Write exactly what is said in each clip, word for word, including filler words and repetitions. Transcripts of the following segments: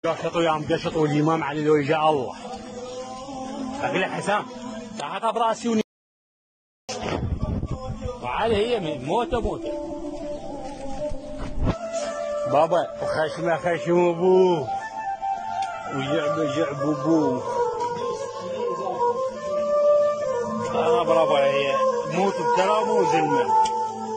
قشطوا يا قشطوا الامام علي لو يجاء الله. اقلع حسام حطها براسي وني وعلي هي موته موته بابا وخشمه خشم ابوه وجعبه جعب ابوه. اه برافو هي موت بكرامه وزلمه.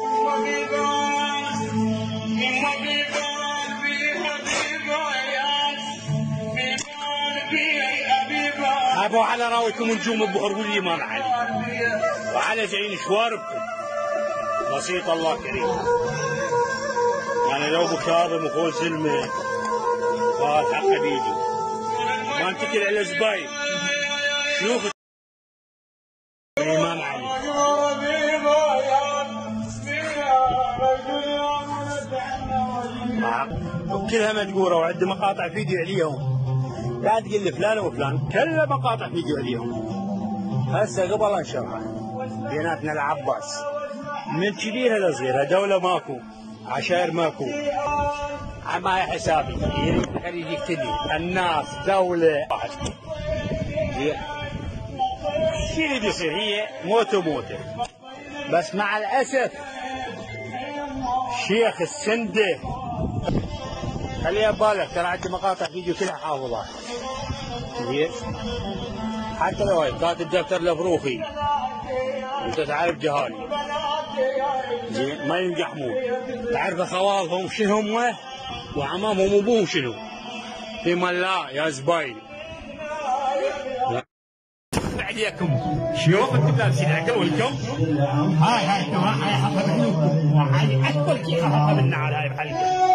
ابو على راويكم نجوم البحر والامام علي وعلى جايين شواربكم. بسيط الله كريم. انا لو ابو كاظم واخوه زلمه فهذا حقه بيدي ما نتكل على زباين شيوخ الامام علي. كلها مذكوره وعندي مقاطع فيديو عليهم. لا تقول لي فلان وفلان كلها مقاطع فيديو عليهم. هسه قبل انشرها بيناتنا العباس من كبيرها لصغيرها دوله ماكو عشائر ماكو. عماي حسابي يريد الخليج يقتدي الناس دوله واحد. شو اللي بيصير هي موته موته. بس مع الاسف شيخ السنده خليها ببالك ترى عندي مقاطع فيديو كلها حافظها. زين حتى لو هاي كاتب دفتر لفروخي انت تعرف جهالي زين ما ينجحمون تعرف خوالهم شنو هم وعمامهم وابوهم شنو. فيما لا يا زباين عليكم شيوخ انتم لابسين عقل والكم. هاي هاي هاي حطها بحلوكم وهاي اكبر كيف حطها بالنعال هاي بحلقه.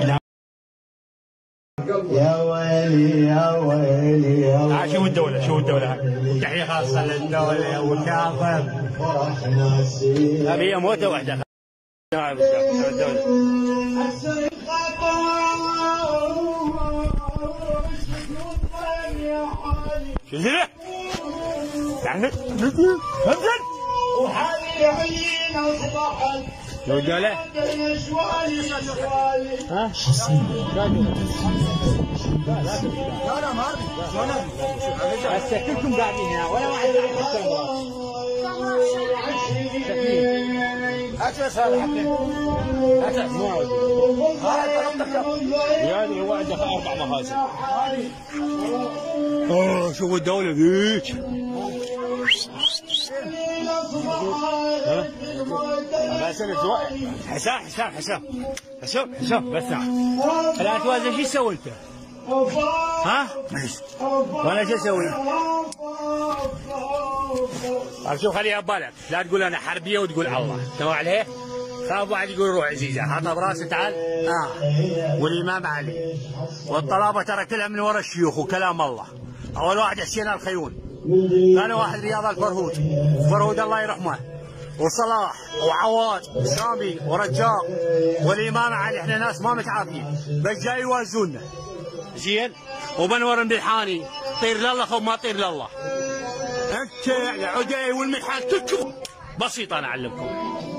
يا ويلي يا ويلي يا ويلي. ها شوف الدولة شوف الدولة تحية خاصة للدولة يا ابو كاظم. هذه موتة واحدة. الدولة شو زين؟ يعني انزل وحالي عين اصبحت لو الدولة ها؟ لا لا ما هسه كلكم قاعدين هنا ولا واحد هات بس هذا حقين هات يعني هو عنده اربع مخازن. اوه شوفوا الدولة ذيك. ها؟ حسام حسام حسام حسام حسام بس نعم. الاتوازن شو سوي انت؟ ها؟ وانا شو اسوي؟ شوف خليها ببالك لا تقول انا حربيه وتقول الله تمام عليه؟ خاف واحد يقول روح عزيزه حطها براسه تعال اه والامام علي والطلابه ترى كلها من ورا الشيوخ وكلام الله. اول واحد حسين الخيون ثاني واحد رياض الفرهود فرهود الله يرحمه وصلاح وعواد سامي ورجاق والامام علي. احنا ناس ما متعافين بس جاي يوازونا زين. وبنور بالحاني طير لله خو ما طير لله انت يعني عدي والمدحات كلكم بسيطه انا اعلمكم.